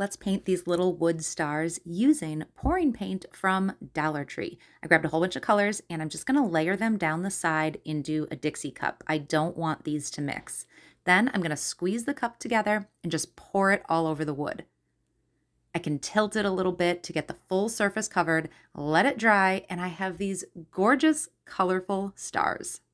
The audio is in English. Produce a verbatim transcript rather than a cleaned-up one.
Let's paint these little wood stars using pouring paint from Dollar Tree. I grabbed a whole bunch of colors and I'm just gonna layer them down the side into a Dixie cup. I don't want these to mix. Then I'm gonna squeeze the cup together and just pour it all over the wood. I can tilt it a little bit to get the full surface covered, let it dry, and I have these gorgeous, colorful stars.